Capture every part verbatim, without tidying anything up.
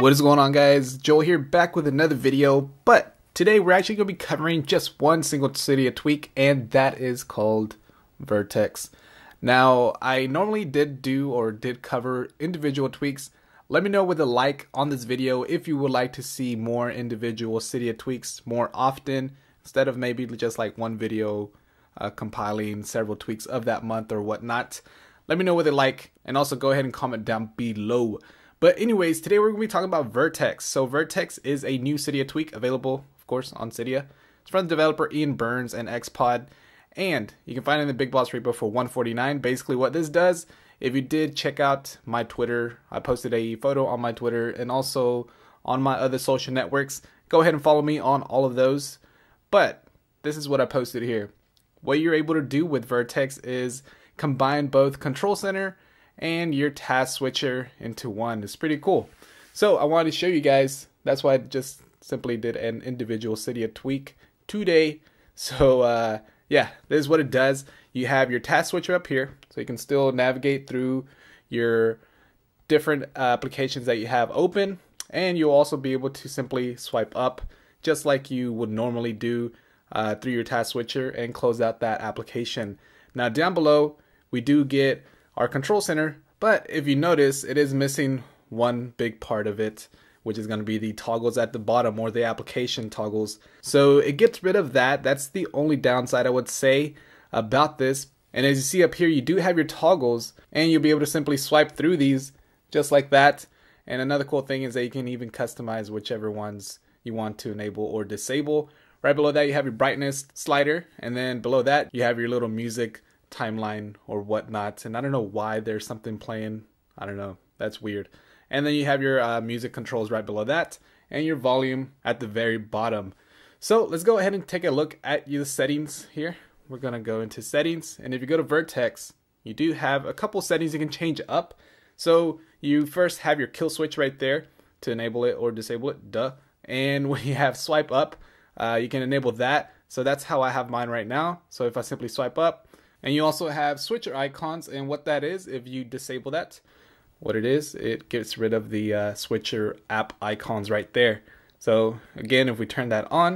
What is going on, guys? Joel here, back with another video, but today we're actually going to be covering just one single Cydia tweak, and that is called Vertex. Now, I normally did do or did cover individual tweaks. Let me know with a like on this video if you would like to see more individual Cydia tweaks more often, instead of maybe just like one video uh, compiling several tweaks of that month or whatnot. Let me know with a like, and also go ahead and comment down below. But anyways, today we're going to be talking about Vertex. So Vertex is a new Cydia tweak available, of course, on Cydia. It's from the developer Ian Burns and Xpod, and you can find it in the BigBoss repo for one forty-nine. Basically what this does, if you did check out my Twitter, I posted a photo on my Twitter and also on my other social networks. Go ahead and follow me on all of those. But this is what I posted here. What you're able to do with Vertex is combine both Control Center and your task switcher into one. It's pretty cool. So I wanted to show you guys. That's why I just simply did an individual Cydia tweak today. So uh, yeah, this is what it does. You have your task switcher up here, so you can still navigate through your different uh, applications that you have open, and you'll also be able to simply swipe up just like you would normally do uh, through your task switcher and close out that application. Now down below we do get our Control Center, but if you notice, it is missing one big part of it, which is going to be the toggles at the bottom, or the application toggles. So it gets rid of that. That's the only downside I would say about this. And as you see up here, you do have your toggles, and you'll be able to simply swipe through these just like that. And another cool thing is that you can even customize whichever ones you want to enable or disable. Right below that you have your brightness slider, and then below that you have your little music timeline or whatnot. And I don't know why there's something playing. I don't know. That's weird. And then you have your uh, music controls right below that, and your volume at the very bottom. So let's go ahead and take a look at the settings here. We're gonna go into settings, and if you go to Vertex, you do have a couple settings you can change up. So you first have your kill switch right there to enable it or disable it, duh. And when you have swipe up, uh, you can enable that. So that's how I have mine right now. So if I simply swipe up, and you also have switcher icons, and what that is, if you disable that, what it is, it gets rid of the uh, switcher app icons right there. So again, if we turn that on,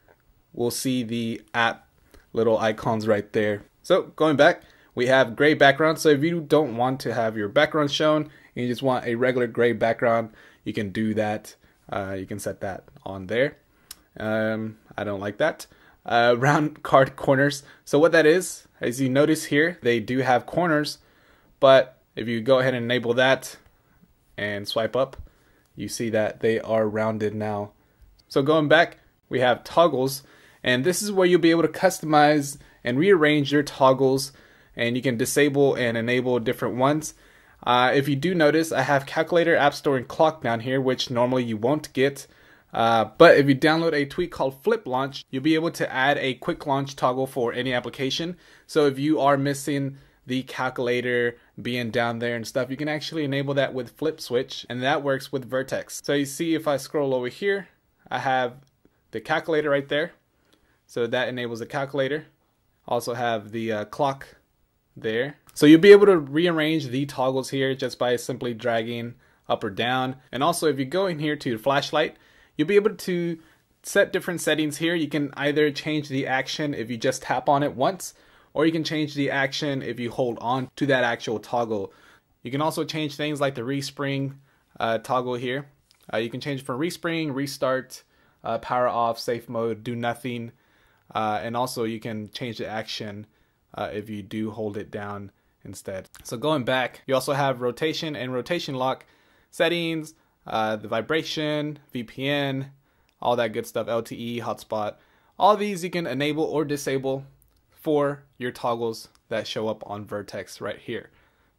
we'll see the app little icons right there. So going back, we have gray background. So if you don't want to have your background shown and you just want a regular gray background, you can do that. Uh, you can set that on there. Um, I don't like that. Uh, round card corners. So what that is, as you notice here, they do have corners, but if you go ahead and enable that and swipe up, you see that they are rounded now. So going back, we have toggles, and this is where you'll be able to customize and rearrange your toggles, and you can disable and enable different ones. Uh, if you do notice, I have calculator, app store, and clock down here, which normally you won't get. Uh, but if you download a tweak called Flip Launch, you'll be able to add a quick launch toggle for any application. So if you are missing the calculator being down there and stuff, you can actually enable that with Flip Switch, and that works with Vertex. So you see, if I scroll over here, I have the calculator right there. So that enables the calculator. Also have the uh, clock there. So you'll be able to rearrange the toggles here just by simply dragging up or down. And also if you go in here to the flashlight, you'll be able to set different settings here. You can either change the action if you just tap on it once, or you can change the action if you hold on to that actual toggle. You can also change things like the respring uh, toggle here. Uh, you can change from respring, restart, uh, power off, safe mode, do nothing, uh, and also you can change the action uh, if you do hold it down instead. So going back, you also have rotation and rotation lock settings, Uh, the vibration, V P N, all that good stuff, L T E, hotspot. All these you can enable or disable for your toggles that show up on Vertex right here.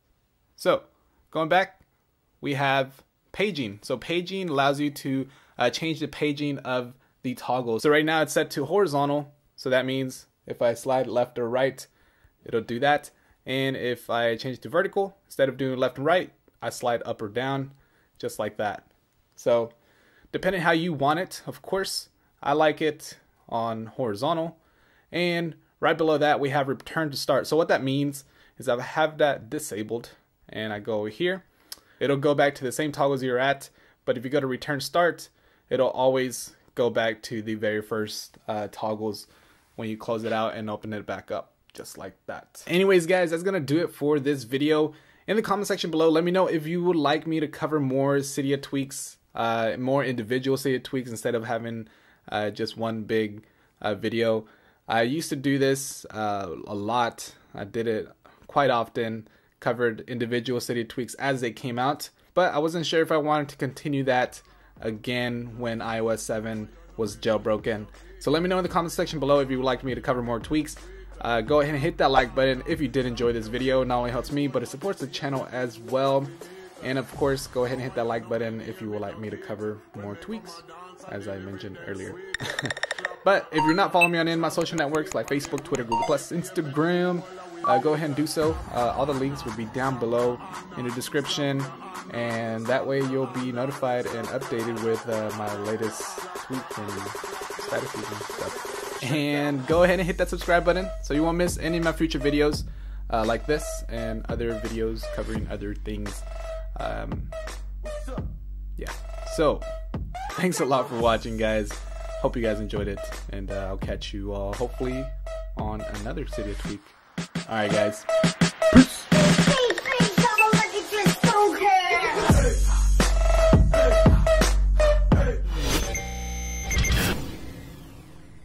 So going back, we have paging. So paging allows you to uh, change the paging of the toggles. So right now it's set to horizontal. So that means if I slide left or right, it'll do that. And if I change to vertical, instead of doing left and right, I slide up or down, just like that. So depending how you want it, of course, I like it on horizontal. And right below that we have return to start. So what that means is I have that disabled, and I go over here, it'll go back to the same toggles you're at, but if you go to return start, it'll always go back to the very first uh, toggles when you close it out and open it back up, just like that. Anyways, guys, that's gonna do it for this video. In the comment section below, let me know if you would like me to cover more Cydia tweaks, uh, more individual Cydia tweaks instead of having uh, just one big uh, video. I used to do this uh, a lot. I did it quite often, covered individual Cydia tweaks as they came out, but I wasn't sure if I wanted to continue that again when i O S seven was jailbroken. So let me know in the comment section below if you would like me to cover more tweaks. Uh, go ahead and hit that like button if you did enjoy this video. It not only helps me, but it supports the channel as well. And of course, go ahead and hit that like button if you would like me to cover more tweaks, as I mentioned earlier. But if you're not following me on any of my social networks like Facebook, Twitter, Google plus, Instagram, uh, go ahead and do so. Uh, all the links will be down below in the description, and that way you'll be notified and updated with uh, my latest tweets and statuses and stuff. And go ahead and hit that subscribe button so you won't miss any of my future videos uh, like this and other videos covering other things. Um, yeah, so thanks a lot for watching, guys. Hope you guys enjoyed it, and uh, I'll catch you all hopefully on another Cydia tweak. Alright, guys, peace.